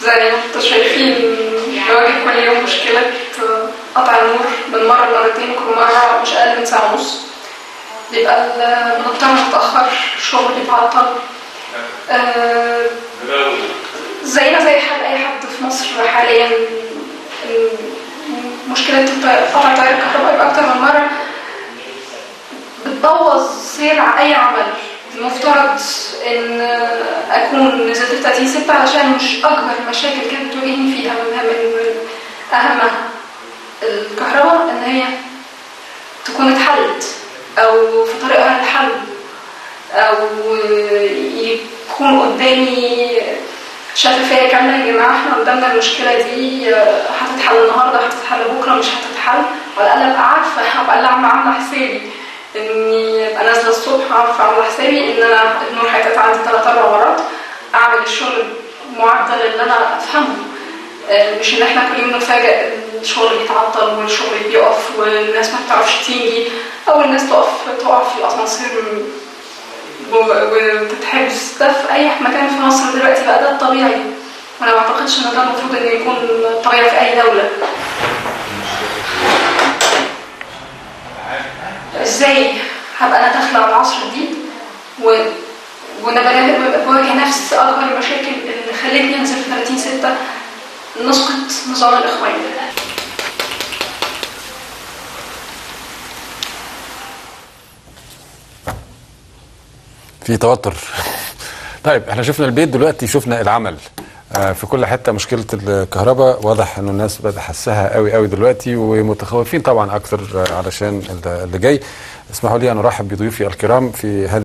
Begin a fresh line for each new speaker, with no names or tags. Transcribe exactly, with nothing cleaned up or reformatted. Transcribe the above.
زي ما انتم شايفين بواجه كل يوم مشكلة قطع النور من مرة لمرتين، وكل مرة مش أقل من ساعة ونص. بيبقى بنضطر نتأخر، الشغل بيتعطل. آه زينا زي حال أي حد في مصر حاليا. مشكلة قطع تيار الكهرباء يبقى أكتر من مرة بتبوظ سير أي عمل. المفترض ان اكون نزلت في ثلاثين ستة عشان مش اكبر مشاكل كانت بتواجهني فيها، من اهمها الكهرباء ان هي تكون اتحلت او في طريقها للحل، او يكون قدامي شفافيه كامله. يا جماعه احنا قدامنا المشكله دي هتتحل النهارده، هتتحل بكره، مش هتتحل. على الاقل ابقى عارفه، ابقى عامله حسابي اني ابقى نازله الصبح عارفه عامله حسابي ان انا النور هيتقطع عندي ثلاث اربع مرات، اعمل الشغل بمعدل اللي انا افهمه. مش ان احنا كل يوم نتفاجئ الشغل بيتعطل والشغل بيقف والناس ما بتعرفش تيجي، او الناس تقف تقف في الاسانسير وتتحبس. ده في اي مكان في مصر دلوقتي بقى ده الطبيعي، وانا ما اعتقدش ان ده المفروض ان يكون طبيعي في اي دوله. ازاي هبقى انا داخله على العصر الجديد و... وانا بواجه نفس اكبر المشاكل اللي خلتني انزل في ثلاثين ستة نسقط نظام الاخوان؟
في توتر. طيب احنا شفنا البيت، دلوقتي شفنا العمل. في كل حته مشكله الكهرباء، واضح انه الناس بدأ حسها قوي قوي دلوقتي، ومتخوفين طبعا اكثر علشان اللي جاي. اسمحوا لي ان ارحب بضيوفي الكرام في هذه